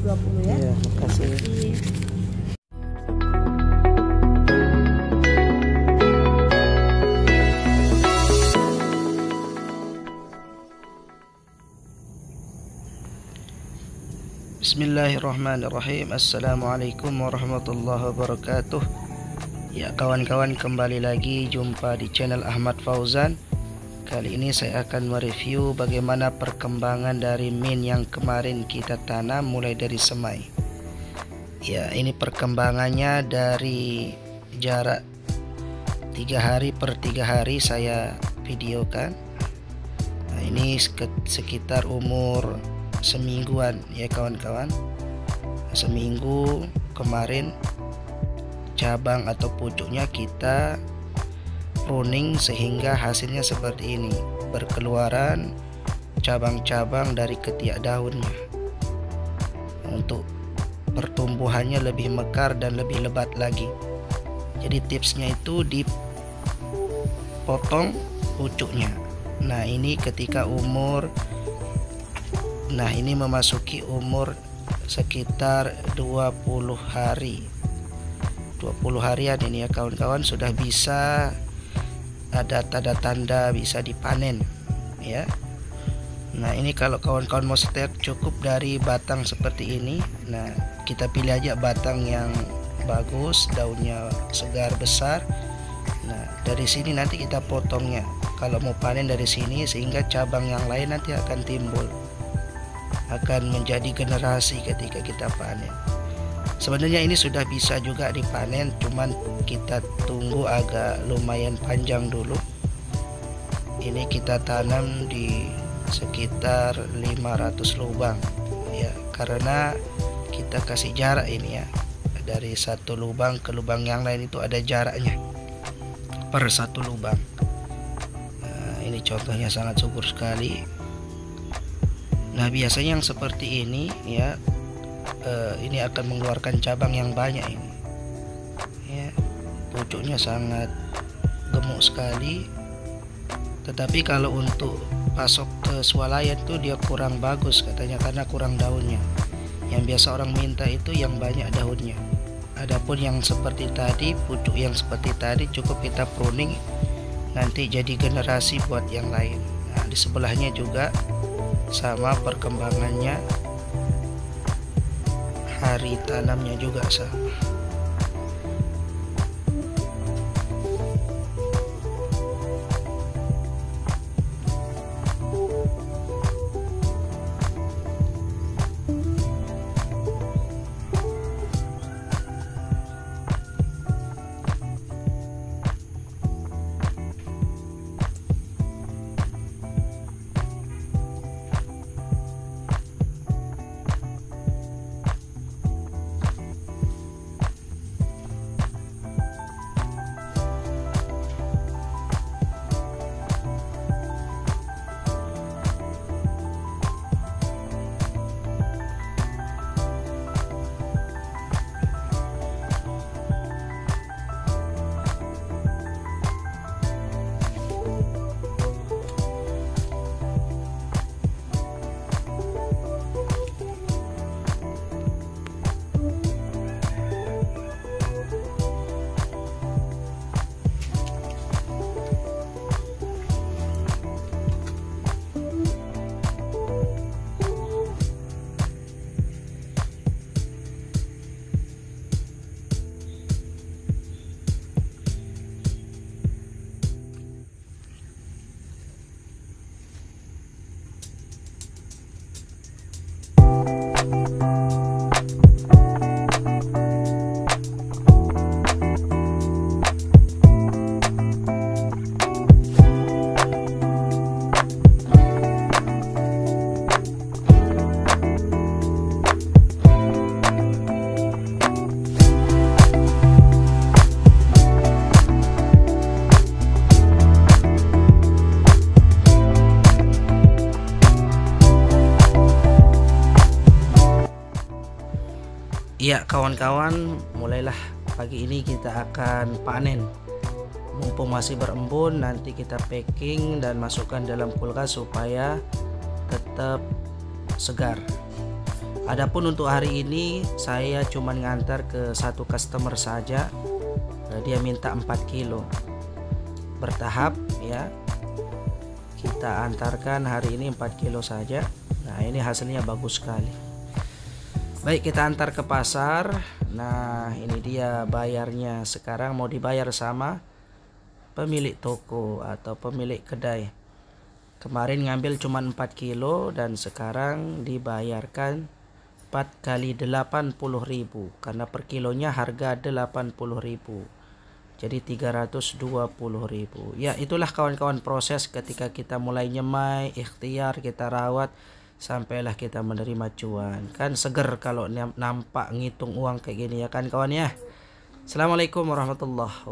20 ya. Iya, makasih. Bismillahirrahmanirrahim. Assalamualaikum warahmatullahi wabarakatuh. Ya kawan-kawan, kembali lagi jumpa di channel Ahmad Fauzan. Kali ini saya akan mereview bagaimana perkembangan dari mint yang kemarin kita tanam mulai dari semai. Ya, ini perkembangannya dari jarak 3 hari per 3 hari saya videokan. Nah, ini sekitar umur semingguan ya kawan-kawan. Seminggu kemarin cabang atau pucuknya kita pruning sehingga hasilnya seperti ini, berkeluaran cabang-cabang dari ketiak daunnya. Untuk pertumbuhannya lebih mekar dan lebih lebat lagi. Jadi tipsnya itu dipotong pucuknya. Nah, ini ketika umur, nah ini memasuki umur sekitar 20 hari 20 harian ini ya kawan-kawan, sudah bisa ada tanda-tanda bisa dipanen ya. Nah, ini kalau kawan-kawan mau stek cukup dari batang seperti ini. Nah, kita pilih aja batang yang bagus, daunnya segar besar. Nah, dari sini nanti kita potongnya kalau mau panen dari sini, sehingga cabang yang lain nanti akan timbul, akan menjadi generasi ketika kita panen. Sebenarnya ini sudah bisa juga dipanen, cuman kita tunggu agak lumayan panjang dulu. Ini kita tanam di sekitar 500 lubang ya, karena kita kasih jarak ini ya, dari satu lubang ke lubang yang lain itu ada jaraknya per satu lubang. Nah, ini contohnya sangat subur sekali. Nah, biasanya yang seperti ini ya, ini akan mengeluarkan cabang yang banyak ini ya, pucuknya sangat gemuk sekali. Tetapi kalau untuk pasok ke swalayan itu dia kurang bagus katanya, karena kurang daunnya. Yang biasa orang minta itu yang banyak daunnya. Adapun yang seperti tadi, pucuk yang seperti tadi cukup kita pruning, nanti jadi generasi buat yang lain. Nah, di sebelahnya juga sama perkembangannya, hari tanamnya juga sama. Ya kawan-kawan, mulailah pagi ini kita akan panen. Mumpung masih berembun, nanti kita packing dan masukkan dalam kulkas supaya tetap segar. Adapun untuk hari ini saya cuma ngantar ke satu customer saja. Dia minta 4 kilo bertahap ya. Kita antarkan hari ini 4 kilo saja. Nah, ini hasilnya bagus sekali. Baik, kita antar ke pasar. Nah, ini dia bayarnya. Sekarang mau dibayar sama pemilik toko atau pemilik kedai. Kemarin ngambil cuma 4 kilo dan sekarang dibayarkan 4 kali 80.000 karena per kilonya harga 80.000. Jadi 320.000. Ya, itulah kawan-kawan proses ketika kita mulai nyemai, ikhtiar, kita rawat sampailah kita menerima cuan. Kan seger kalau nampak ngitung uang kayak gini ya kan kawan ya. Assalamualaikum warahmatullahi wabarakatuh.